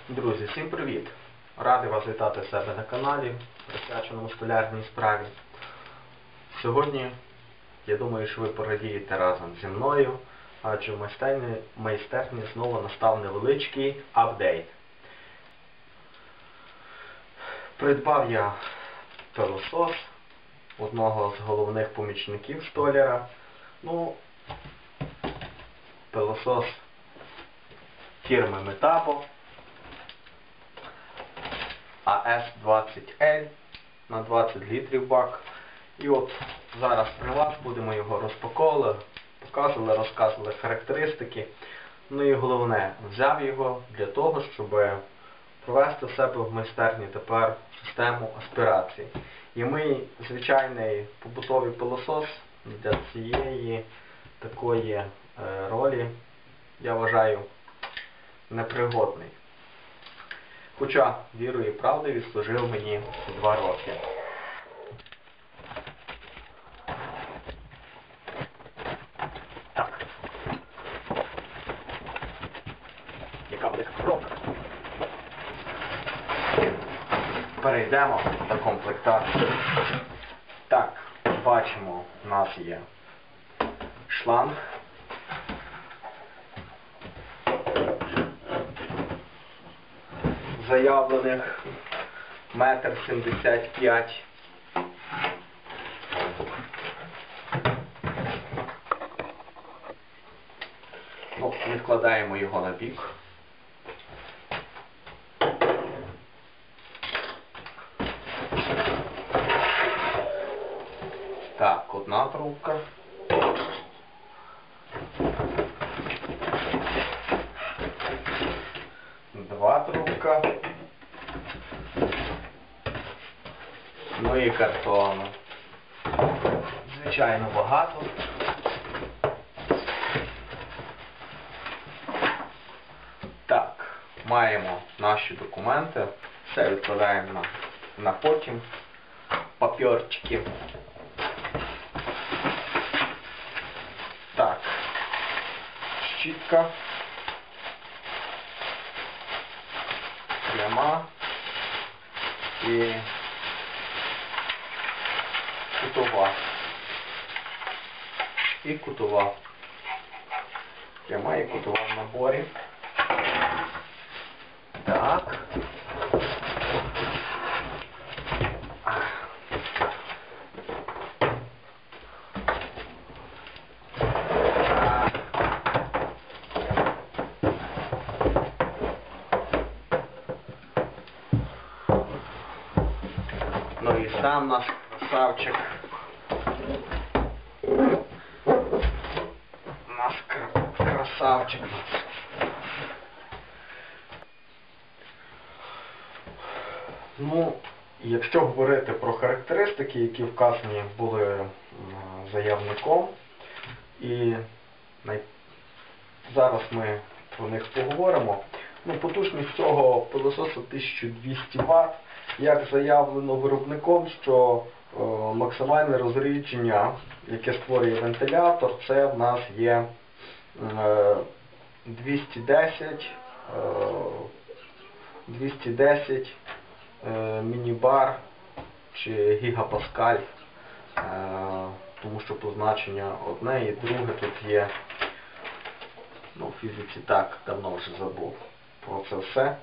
Друзі, всім привіт! Радий вас вітати в себе на каналі, присвяченому столярній справі. Сьогодні, я думаю, що ви порадієте разом зі мною, адже в майстерні знову настав невеличкий апдейт. Придбав я пилосос одного з головних помічників столяра. Пилосос фірми Metabo AS20L на 20 літрів бак. І от зараз при вас будемо його розпаковувати, показували, розказували характеристики. Ну і головне, взяв його для того, щоб провести в себе в майстерні тепер систему аспірації. І мій звичайний побутовий пилосос для цієї такої ролі, я вважаю, непригодний. Хоча, вірою і правдою, відслужив мені 2 роки. Так. Яка велика коробка. Перейдемо до комплектації. Так, бачимо, у нас є шланг. Заявлених 1,75 м. Відкладаємо його на бік. Так, одна трубка. Два трубка. Ну і картону. Звичайно, багато. Так, маємо наші документи. Все відкладаємо на потім. Папірчики. Так, щітка. Пряма і кутова. І кутова. Пряма і кутова в наборі. Так. Ну і сам наш красавчик. Наш красавчик. Якщо говорити про характеристики, які вказані були заявником, і зараз ми про них поговоримо. Потужність цього пилососу 1200 Вт. Як заявлено виробником, що максимальне розрідження, яке створює вентилятор, це в нас є 210 мінібар чи гігапаскаль, тому що позначення одне і друге тут є, в фізиці так, давно вже забув про це все.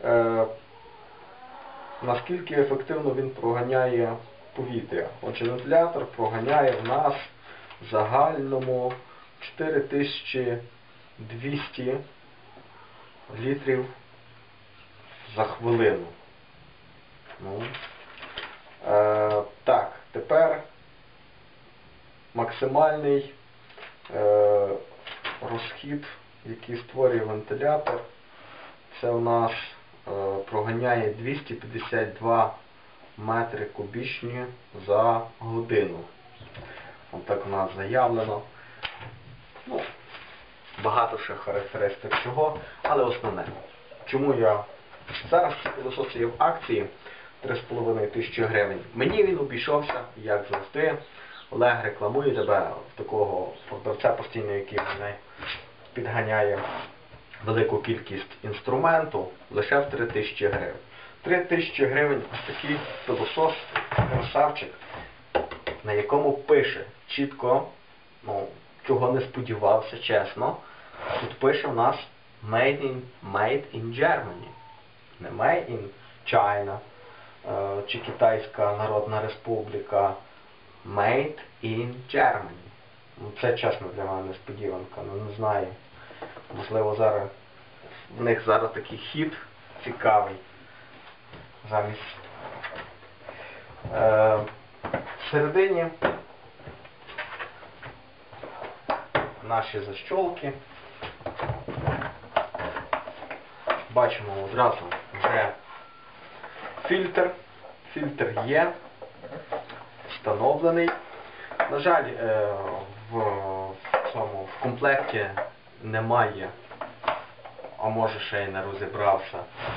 Наскільки ефективно він проганяє повітря? Отже, вентилятор проганяє в нас в загальному 4200 літрів за хвилину. Так, тепер максимальний розхід, який створює вентилятор, це у нас проганяє 252 метри кубічні за годину. Отак у нас заявлено. Багато ще характеристик цього, але основне. Чому я зараз пилосос є в акції 3500 гривень. Мені він обійшовся, як завжди. Олег рекламує тебе в такого продавця постійно, який мене підганяє велику кількість інструменту лише в 3000 гривень. 3000 гривень ось такий пилосос, красавчик, на якому пише чітко, ну, чого не сподівався, чесно. Тут пише у нас Made in Germany. Не Made in China чи Китайська Народна Республіка. Made in Germany. Ну, це, чесно, для мене несподіванка. Ну, не знаю. Можливо, зараз в них зараз такий хід цікавий. Замість всередині наші защолки. Бачимо одразу вже фільтр. Фільтр є встановлений. На жаль, в комплекті немає, а може ще й не розібрався,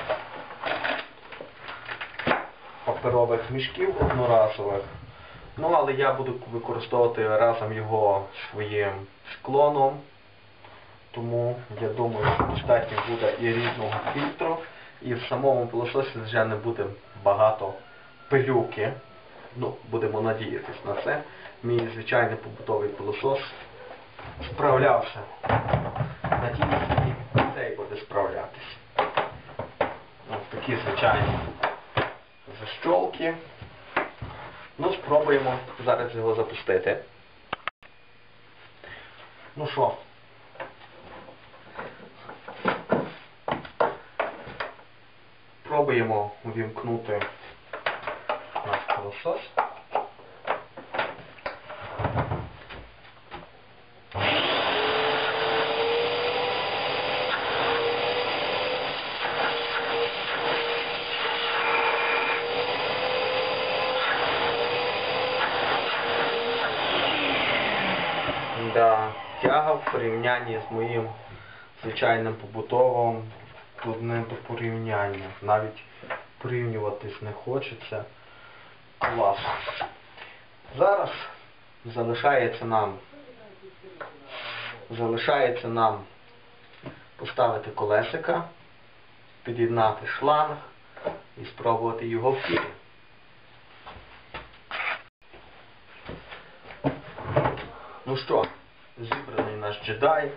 паперових мішків одноразових. Ну, але я буду використовувати разом його своїм склоном. Тому я думаю, що достатньо буде і рідного фільтру, і в самому пилососі вже не буде багато пилюки. Ну, будемо надіятися на це. Мій звичайний побутовий пилосос справлявся. Надіюсь, і цей буде справлятися. Ось такі звичайні защолки. Ну, спробуємо зараз його запустити. Ну що? Пробуємо увімкнути наш пилосос. Да, тяга в порівнянні з моїм звичайним побутовим тут не до порівняння. Навіть порівнюватись не хочеться. Клас. Зараз залишається нам поставити колесика, під'єднати шланг і спробувати його в фірі. Ну що, зібраний наш джедай.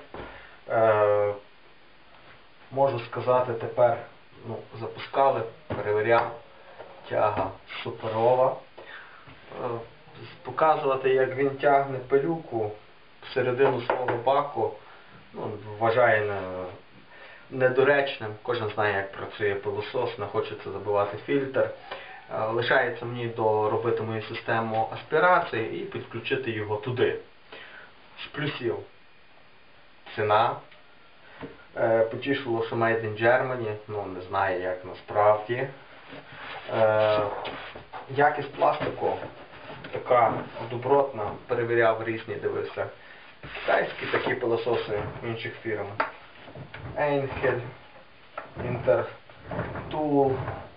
Можу сказати тепер, запускали, перевіряв, тяга суперова. Показувати, як він тягне пилюку всередину свого баку, вважаю недоречним. Кожен знає, як працює пилосос, не хочеться забивати фільтр. Лишається мені доробити мою систему аспірації і підключити його туди. З плюсів ціна. Потішило, що Made in Germany, не знаю, як насправді. Якість пластику така добротна, перевіряв різні, дивився. Китайські такі пилососи інших фірм. Енхель, Інтертул.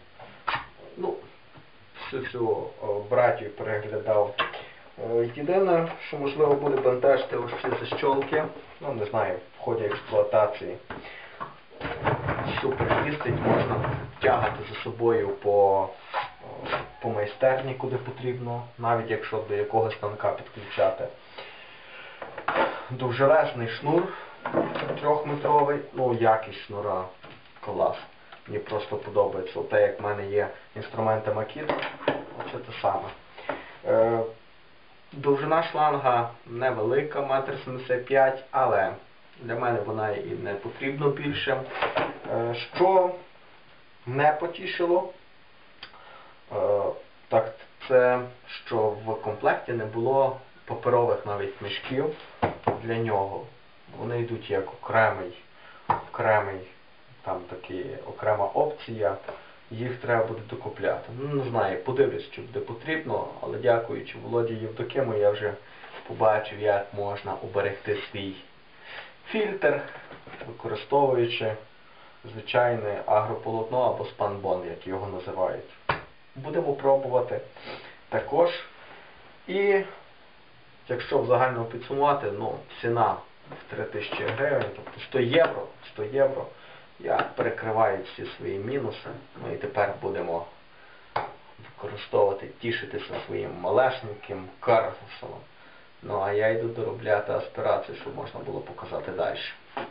Всю братію переглядав. Єдине, що можливо буде бентежити ось ці защолки, не знаю, в ході експлуатації. Супер їздить, можна тягати за собою по майстерні, куди потрібно, навіть якщо до якогось станка підключати. Довжелезний шнур 3-метровий, якість шнура, клас. Мені просто подобається. Те, як в мене є інструменти Makita, це те саме. Довжина шланга невелика, 1,75 м, але для мене вона і не потрібно більше. Що не потішило, так це, що в комплекті не було паперових навіть мішків для нього. Вони йдуть як окрема опція, їх треба буде докупляти. Не знаю, подивлюсь, чи буде потрібно, але дякуючи Володі Євдокиму, я вже побачив, як можна уберегти свій фільтр, використовуючи звичайне агрополотно або спанбонд, як його називають. Будемо пробувати також. І якщо в загальному підсумувати, ціна в 3000 гривень, тобто 100 євро. 100 євро. Я перекриваю всі свої мінуси. Ну і тепер будемо використовувати, тішитися своїм малесеньким карусом. Ну а я йду доробляти аспірацію, щоб можна було показати далі.